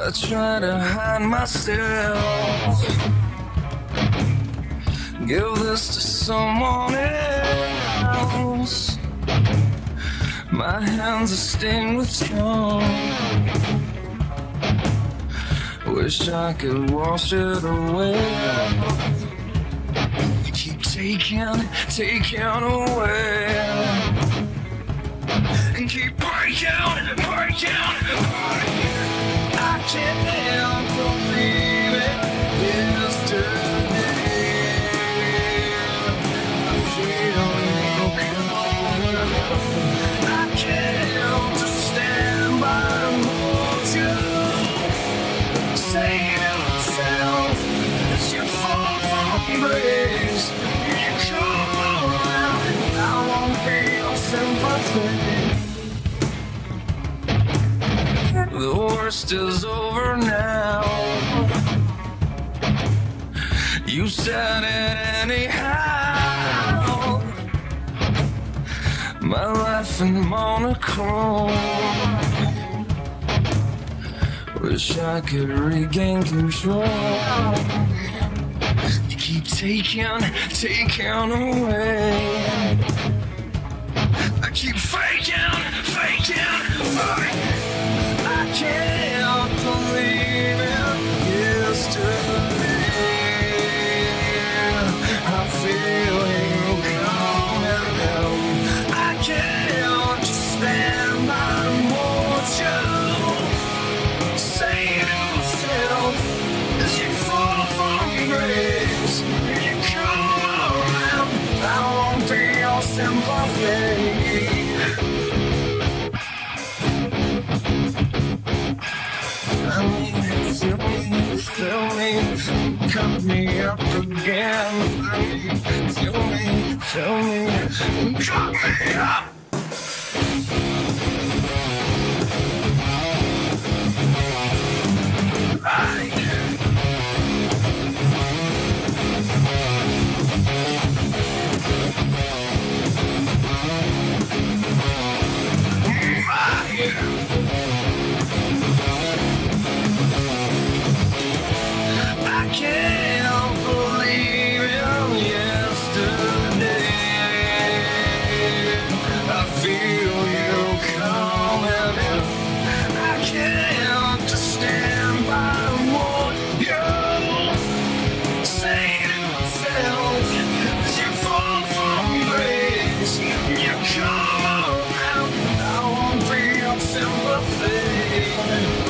I try to hide myself, give this to someone else. My hands are stained with stone, wish I could wash it away. You keep taking away, and keep breaking. I can't believe it. Yesterday, I feel you coming. I can't just stand by and hold you. Say to yourself, as you fall from grace, you come around. I won't be your sympathy. The worst is over now. You said it anyhow. My life in monochrome. Wish I could regain control. You keep taking away. I keep faking. I can't believe it. Yesterday, I feel you coming. I can't just stand by and watch you. Say to yourself, as you fall from grace, you come around. I won't be your sympathy. Fill me, cut me up again. Fill me, cut me up. I can't believe it. Yesterday, I feel you coming in. I can't just stand by and watch you. Say to yourself, as you fall from grace, you come around. I won't be your sympathy.